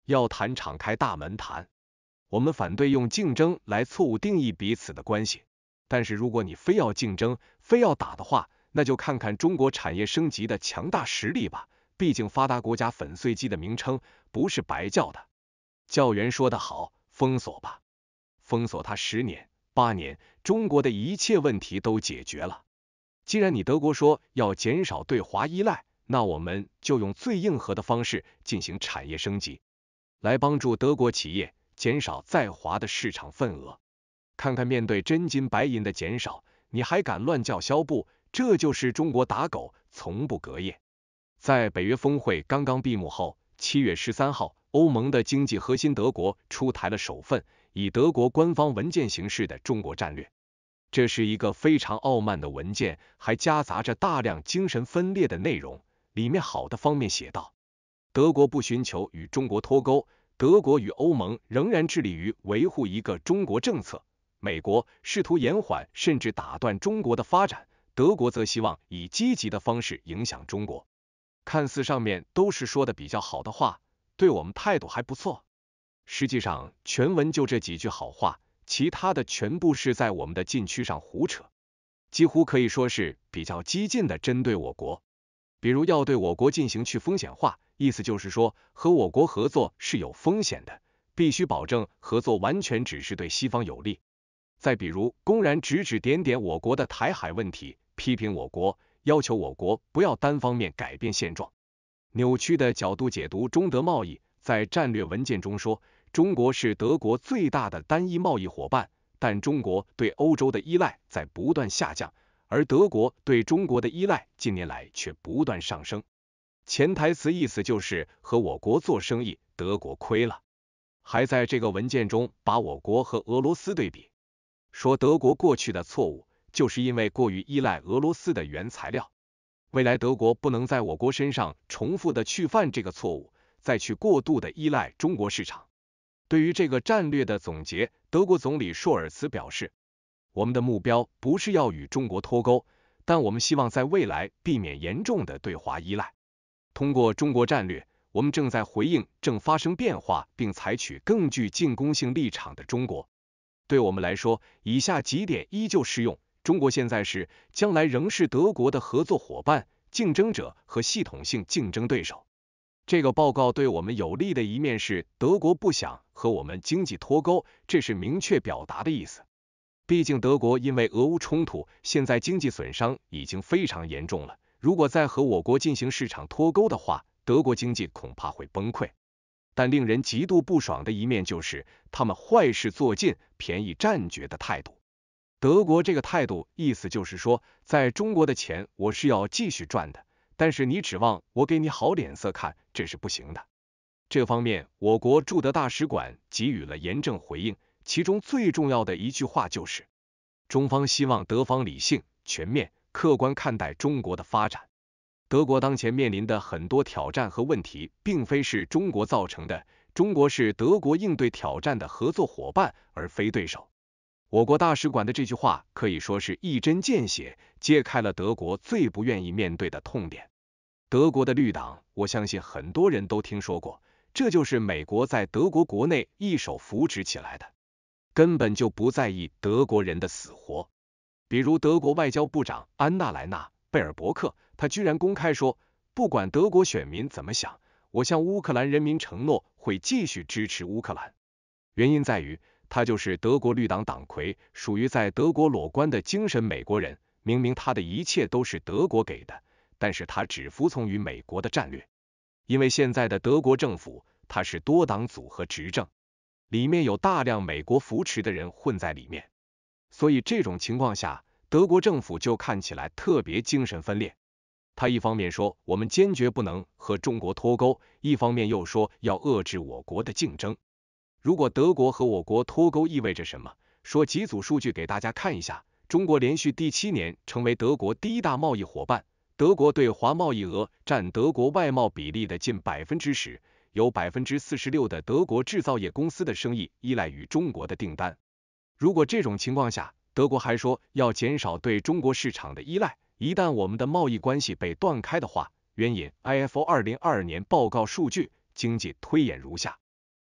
要谈敞开大门谈。我们反对用竞争来错误定义彼此的关系，但是如果你非要竞争，非要打的话，那就看看中国产业升级的强大实力吧。毕竟发达国家粉碎机的名称不是白叫的。教员说得好，封锁吧，封锁它10年、8年，中国的一切问题都解决了。既然你德国说要减少对华依赖，那我们就用最硬核的方式进行产业升级，来帮助德国企业减少在华的市场份额。看看面对真金白银的减少，你还敢乱叫嚣不？这就是中国打狗，从不隔夜。在北约峰会刚刚闭幕后，7月13号，欧盟的经济核心德国出台了首份以德国官方文件形式的中国战略。这是一个非常傲慢的文件，还夹杂着大量精神分裂的内容。里面好的方面写道：德国不寻求与中国脱钩，德国与欧盟仍然致力于维护一个中国政策。美国试图延缓甚至打断中国的发展，德国则希望以积极的方式影响中国。看似上面都是说的比较好的话，对我们态度还不错。实际上全文就这几句好话，其他的全部是在我们的禁区上胡扯，几乎可以说是比较激进的针对我国。比如要对我国进行去风险化，意思就是说和我国合作是有风险的，必须保证合作完全只是对西方有利。再比如公然指指点点我国的台海问题，批评我国，要求我国不要单方面改变现状。扭曲的角度解读中德贸易，在战略文件中说，中国是德国最大的单一贸易伙伴，但中国对欧洲的依赖在不断下降，而德国对中国的依赖近年来却不断上升。潜台词意思就是和我国做生意，德国亏了。还在这个文件中把我国和俄罗斯对比，说德国过去的错误就是因为过于依赖俄罗斯的原材料，未来德国不能在我国身上重复的去犯这个错误，再去过度的依赖中国市场。对于这个战略的总结，德国总理朔尔茨表示，我们的目标不是要与中国脱钩，但我们希望在未来避免严重的对华依赖。通过中国战略，我们正在回应正发生变化并采取更具进攻性立场的中国。对我们来说，以下几点依旧适用：中国现在是，将来仍是德国的合作伙伴、竞争者和系统性竞争对手。这个报告对我们有利的一面是，德国不想和我们经济脱钩，这是明确表达的意思。毕竟德国因为俄乌冲突，现在经济损伤已经非常严重了，如果再和我国进行市场脱钩的话，德国经济恐怕会崩溃。但令人极度不爽的一面就是他们坏事做尽、便宜占绝的态度。德国这个态度意思就是说，在中国的钱我是要继续赚的，但是你指望我给你好脸色看，这是不行的。这方面我国驻德大使馆给予了严正回应，其中最重要的一句话就是，中方希望德方理性、全面、客观看待中国的发展。德国当前面临的很多挑战和问题，并非是中国造成的，中国是德国应对挑战的合作伙伴，而非对手。我国大使馆的这句话可以说是一针见血，揭开了德国最不愿意面对的痛点。德国的绿党，我相信很多人都听说过，这就是美国在德国国内一手扶植起来的，根本就不在意德国人的死活。比如德国外交部长安娜莱娜·贝尔伯克，他居然公开说，不管德国选民怎么想，我向乌克兰人民承诺会继续支持乌克兰。原因在于，他就是德国绿党党魁，属于在德国裸官的精神美国人，明明他的一切都是德国给的，但是他只服从于美国的战略。因为现在的德国政府，它是多党组合执政，里面有大量美国扶持的人混在里面，所以这种情况下，德国政府就看起来特别精神分裂。他一方面说我们坚决不能和中国脱钩，一方面又说要遏制我国的竞争。如果德国和我国脱钩意味着什么？说几组数据给大家看一下。中国连续第7年成为德国第一大贸易伙伴，德国对华贸易额占德国外贸比例的近 10%， 有 46% 的德国制造业公司的生意依赖于中国的订单。如果这种情况下，德国还说要减少对中国市场的依赖，一旦我们的贸易关系被断开的话，援引 IFO 2022年报告数据，经济推演如下。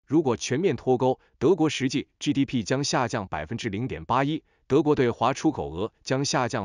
如果全面脱钩，德国实际 GDP 将下降 0.81%， 德国对华出口额将下降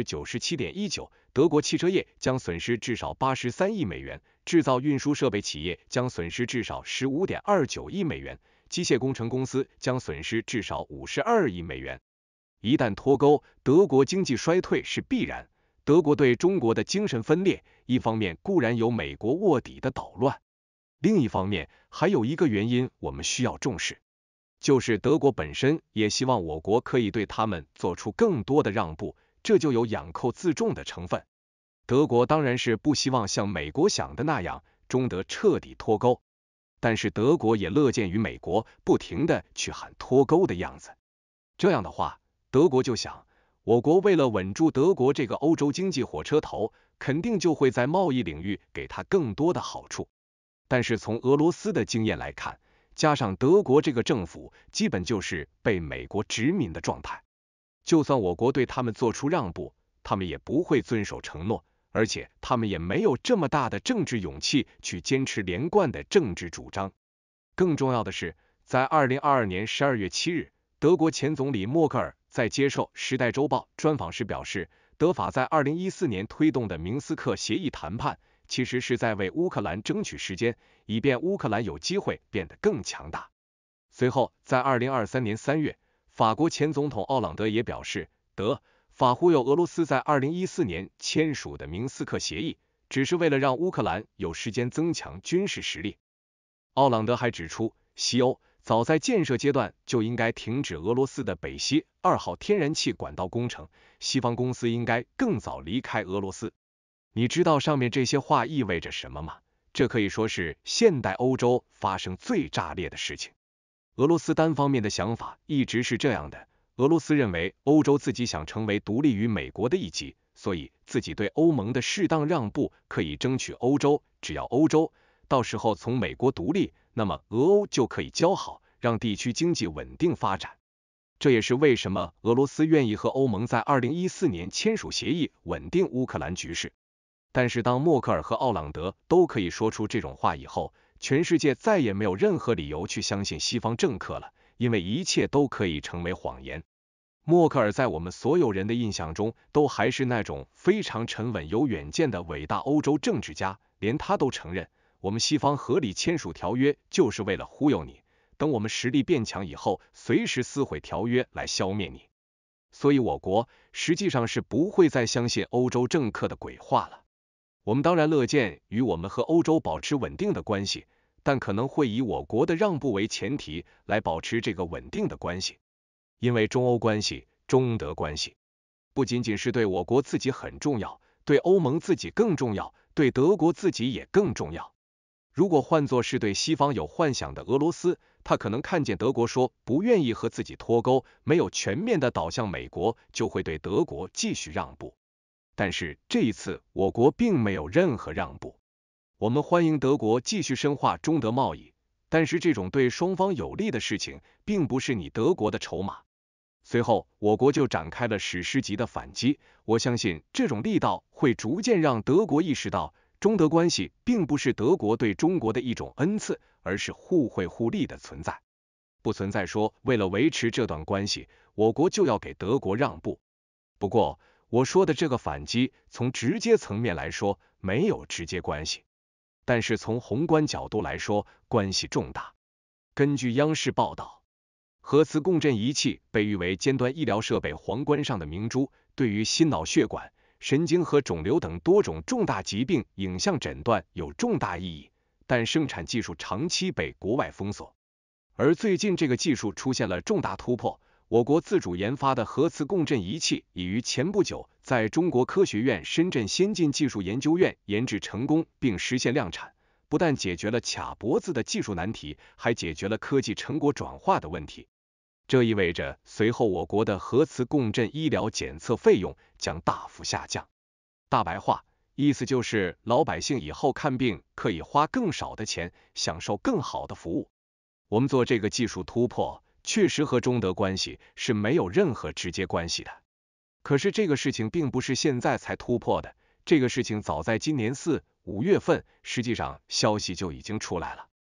97.19%， 德国汽车业将损失至少83亿美元，制造运输设备企业将损失至少 15.29亿美元，机械工程公司将损失至少52亿美元。一旦脱钩，德国经济衰退是必然。德国对中国的精神分裂，一方面固然有美国卧底的捣乱，另一方面还有一个原因我们需要重视，就是德国本身也希望我国可以对他们做出更多的让步，这就有养寇自重的成分。德国当然是不希望像美国想的那样中德彻底脱钩，但是德国也乐见于美国不停的去喊脱钩的样子。这样的话，德国就想，我国为了稳住德国这个欧洲经济火车头，肯定就会在贸易领域给他更多的好处。但是从俄罗斯的经验来看，加上德国这个政府基本就是被美国殖民的状态，就算我国对他们做出让步，他们也不会遵守承诺，而且他们也没有这么大的政治勇气去坚持连贯的政治主张。更重要的是，在2022年12月7日，德国前总理默克尔在接受《时代周报》专访时表示，德法在2014年推动的明斯克协议谈判，其实是在为乌克兰争取时间，以便乌克兰有机会变得更强大。随后，在2023年3月，法国前总统奥朗德也表示，德法忽悠俄罗斯在2014年签署的明斯克协议，只是为了让乌克兰有时间增强军事实力。奥朗德还指出，西欧早在建设阶段就应该停止俄罗斯的北溪2号天然气管道工程，西方公司应该更早离开俄罗斯。你知道上面这些话意味着什么吗？这可以说是现代欧洲发生最炸裂的事情。俄罗斯单方面的想法一直是这样的，俄罗斯认为欧洲自己想成为独立于美国的一极，所以自己对欧盟的适当让步可以争取欧洲，只要欧洲到时候从美国独立，那么俄欧就可以交好，让地区经济稳定发展。这也是为什么俄罗斯愿意和欧盟在2014年签署协议，稳定乌克兰局势。但是当默克尔和奥朗德都可以说出这种话以后，全世界再也没有任何理由去相信西方政客了，因为一切都可以成为谎言。默克尔在我们所有人的印象中，都还是那种非常沉稳有远见的伟大欧洲政治家，连他都承认，我们西方合理签署条约就是为了忽悠你，等我们实力变强以后，随时撕毁条约来消灭你。所以我国实际上是不会再相信欧洲政客的鬼话了。我们当然乐见与我们和欧洲保持稳定的关系，但可能会以我国的让步为前提来保持这个稳定的关系。因为中欧关系、中德关系不仅仅是对我国自己很重要，对欧盟自己更重要，对德国自己也更重要。如果换作是对西方有幻想的俄罗斯，他可能看见德国说不愿意和自己脱钩，没有全面的倒向美国，就会对德国继续让步。但是这一次我国并没有任何让步，我们欢迎德国继续深化中德贸易，但是这种对双方有利的事情并不是你德国的筹码。随后我国就展开了史诗级的反击，我相信这种力道会逐渐让德国意识到，中德关系并不是德国对中国的一种恩赐，而是互惠互利的存在，不存在说为了维持这段关系，我国就要给德国让步。不过我说的这个反击，从直接层面来说没有直接关系，但是从宏观角度来说关系重大。根据央视报道，核磁共振仪器被誉为尖端医疗设备皇冠上的明珠，对于心脑血管、神经和肿瘤等多种重大疾病影像诊断有重大意义，但生产技术长期被国外封锁。而最近这个技术出现了重大突破，我国自主研发的核磁共振仪器已于前不久在中国科学院深圳先进技术研究院研制成功并实现量产，不但解决了卡脖子的技术难题，还解决了科技成果转化的问题。这意味着随后我国的核磁共振医疗检测费用将大幅下降。大白话，意思就是老百姓以后看病可以花更少的钱，享受更好的服务。我们做这个技术突破，确实和中德关系是没有任何直接关系的。可是这个事情并不是现在才突破的，这个事情早在今年4、5月份，实际上消息就已经出来了。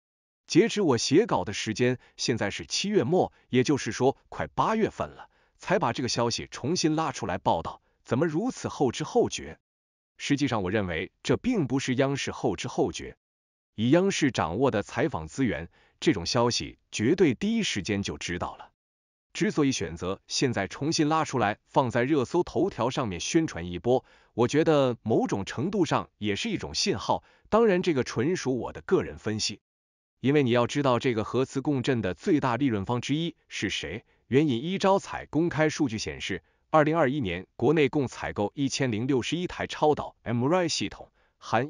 截止我写稿的时间，现在是7月末，也就是说快8月份了，才把这个消息重新拉出来报道，怎么如此后知后觉？实际上，我认为这并不是央视后知后觉。以央视掌握的采访资源，这种消息绝对第一时间就知道了。之所以选择现在重新拉出来放在热搜头条上面宣传一波，我觉得某种程度上也是一种信号，当然这个纯属我的个人分析。因为你要知道，这个核磁共振的最大利润方之一是谁？援引一招采公开数据显示，2021年国内共采购1061台超导 MRI 系统，含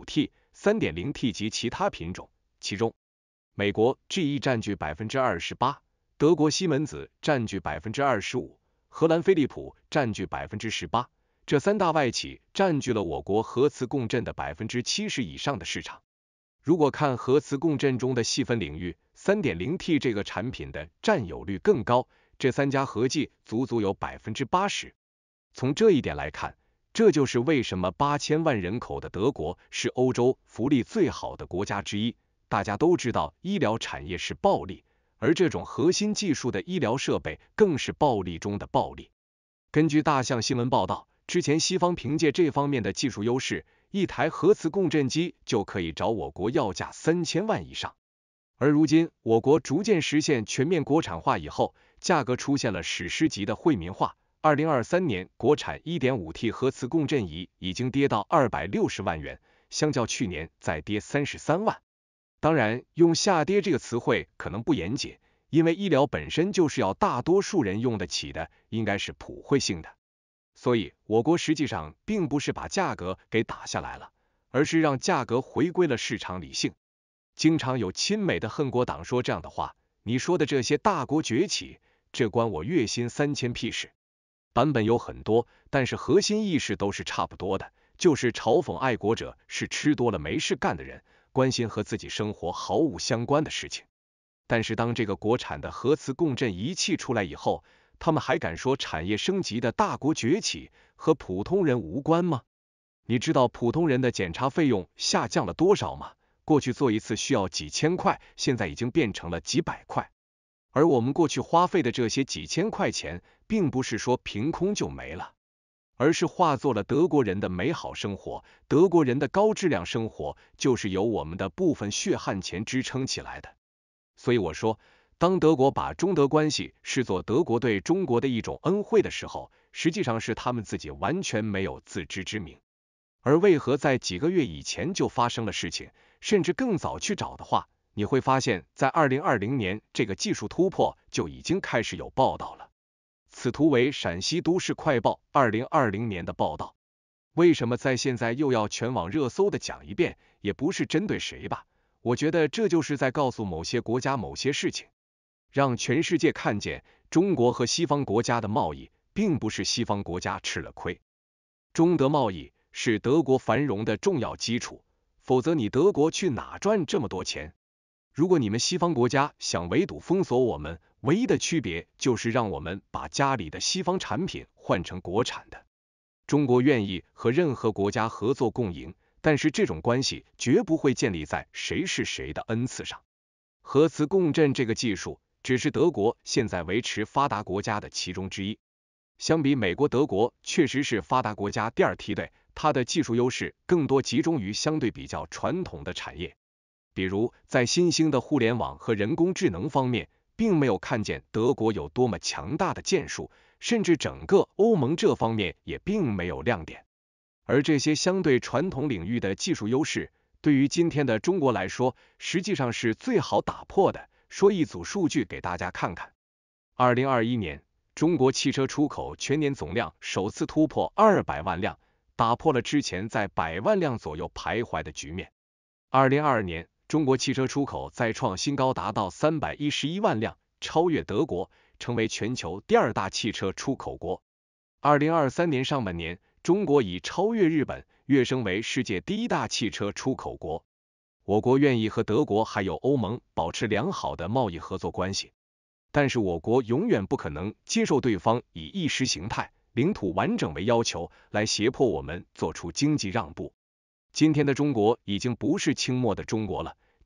1.5T、3.0T 及其他品种，其中美国 GE 占据 28%， 德国西门子占据 25%， 荷兰飞利浦占据 18%， 这三大外企占据了我国核磁共振的 70% 以上的市场。如果看核磁共振中的细分领域， 3.0T 这个产品的占有率更高，这三家合计足足有 80%。 从这一点来看，这就是为什么8000万人口的德国是欧洲福利最好的国家之一。大家都知道医疗产业是暴利，而这种核心技术的医疗设备更是暴利中的暴利。根据大象新闻报道，之前西方凭借这方面的技术优势，一台核磁共振机就可以找我国要价3000万以上。而如今我国逐渐实现全面国产化以后，价格出现了史诗级的惠民化。2023年国产 1.5T 核磁共振仪已经跌到260万元，相较去年再跌33万。当然，用下跌这个词汇可能不严谨，因为医疗本身就是要大多数人用得起的，应该是普惠性的。所以我国实际上并不是把价格给打下来了，而是让价格回归了市场理性。经常有亲美的恨国党说这样的话，你说的这些大国崛起，这关我月薪3000屁事。版本有很多，但是核心意识都是差不多的，就是嘲讽爱国者是吃多了没事干的人，关心和自己生活毫无相关的事情。但是当这个国产的核磁共振仪器出来以后，他们还敢说产业升级的大国崛起和普通人无关吗？你知道普通人的检查费用下降了多少吗？过去做一次需要几千块，现在已经变成了几百块。而我们过去花费的这些几千块钱，并不是说凭空就没了，而是化作了德国人的美好生活。德国人的高质量生活，就是由我们的部分血汗钱支撑起来的。所以我说，当德国把中德关系视作德国对中国的一种恩惠的时候，实际上是他们自己完全没有自知之明。而为何在几个月以前就发生了事情，甚至更早去找的话，你会发现在2020年这个技术突破就已经开始有报道了。此图为陕西都市快报2020年的报道。为什么在现在又要全网热搜的讲一遍，也不是针对谁吧，我觉得这就是在告诉某些国家某些事情，让全世界看见中国和西方国家的贸易并不是西方国家吃了亏，中德贸易是德国繁荣的重要基础，否则你德国去哪赚这么多钱？如果你们西方国家想围堵封锁我们，唯一的区别就是让我们把家里的西方产品换成国产的。中国愿意和任何国家合作共赢，但是这种关系绝不会建立在谁是谁的恩赐上。核磁共振这个技术只是德国现在维持发达国家的其中之一。相比美国，德国确实是发达国家第二梯队，它的技术优势更多集中于相对比较传统的产业。比如在新兴的互联网和人工智能方面，并没有看见德国有多么强大的建树，甚至整个欧盟这方面也并没有亮点。而这些相对传统领域的技术优势，对于今天的中国来说，实际上是最好打破的。说一组数据给大家看看。2021年，中国汽车出口全年总量首次突破200万辆，打破了之前在100万辆左右徘徊的局面。2022年，中国汽车出口再创新高，达到311万辆，超越德国，成为全球第二大汽车出口国。2023年上半年，中国已超越日本，跃升为世界第一大汽车出口国。我国愿意和德国还有欧盟保持良好的贸易合作关系，但是我国永远不可能接受对方以意识形态、领土完整为要求来胁迫我们做出经济让步。今天的中国已经不是清末的中国了，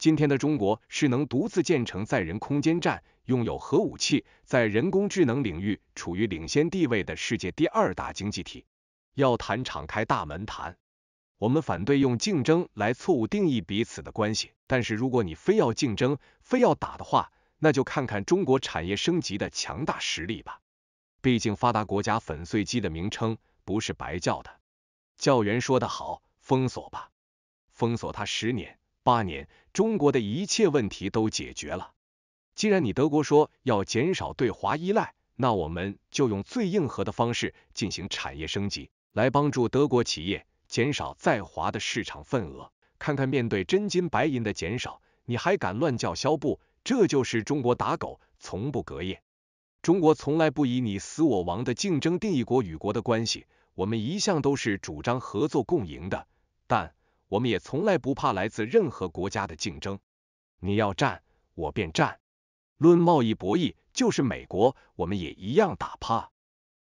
今天的中国是能独自建成载人空间站，拥有核武器，在人工智能领域处于领先地位的世界第2大经济体。要谈敞开大门谈，我们反对用竞争来错误定义彼此的关系，但是如果你非要竞争，非要打的话，那就看看中国产业升级的强大实力吧。毕竟发达国家粉碎机的名称不是白叫的。教员说得好，封锁吧，封锁它10年、8年，中国的一切问题都解决了。既然你德国说要减少对华依赖，那我们就用最硬核的方式进行产业升级，来帮助德国企业减少在华的市场份额。看看面对真金白银的减少，你还敢乱叫嚣不？这就是中国打狗，从不隔夜。中国从来不以你死我亡的竞争定义国与国的关系，我们一向都是主张合作共赢的，但我们也从来不怕来自任何国家的竞争。你要战，我便战。论贸易博弈，就是美国，我们也一样打趴。